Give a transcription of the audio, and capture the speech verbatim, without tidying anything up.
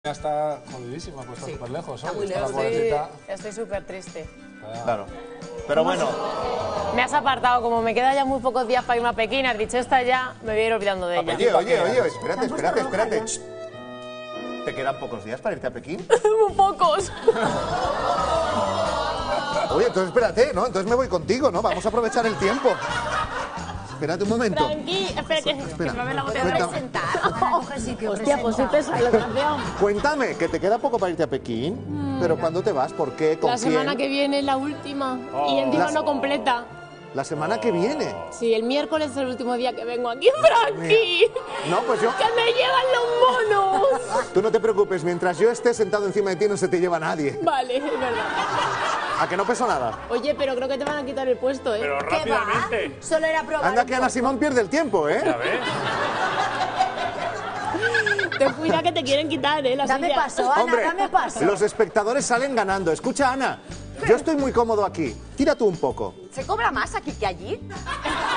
Ya está jodidísima, pues está Sí, súper lejos. está ¿eh? muy Está la lejos. pobrecita. Estoy súper triste. Claro. Pero bueno, Me has apartado, como me quedan ya muy pocos días para irme a Pekín, has dicho esta ya, me voy a ir olvidando de ella. oye, oye, oye, espérate, espérate, espérate. Shh. ¿Te quedan pocos días para irte a Pekín? Muy pocos. Oye, entonces espérate, ¿no? Entonces me voy contigo, ¿no? Vamos a aprovechar el tiempo. Espérate un momento. Tranqui, espera, que, Espera. que me ve la botella. Cuéntame. Presentar, coge sitio, Hostia, pues soy presenta. pesada, desgraciado. Cuéntame, que te queda poco para irte a Pekín. ¿Pero cuándo te vas? ¿Por qué? ¿Con La quién? semana que viene es la última. Y encima Las- no completa. La semana que viene. Sí, el miércoles es el último día que vengo aquí, Frankie. No, pues yo... ¡Que me llevan los monos! Tú no te preocupes, mientras yo esté sentado encima de ti no se te lleva nadie. Vale, es verdad. ¿A que no peso nada? Oye, pero creo que te van a quitar el puesto, ¿eh? Pero ¿Qué va? rápidamente. Solo era probar. Anda un que Ana poco. Simón pierde el tiempo, ¿eh? A ver. Ten cuidado que te quieren quitar, ¿eh? La Dame silla. paso, Ana, Hombre, dame paso. los espectadores salen ganando. Escucha, Ana, yo estoy muy cómodo aquí. Tira tú un poco. ¿Se cobra más aquí que allí?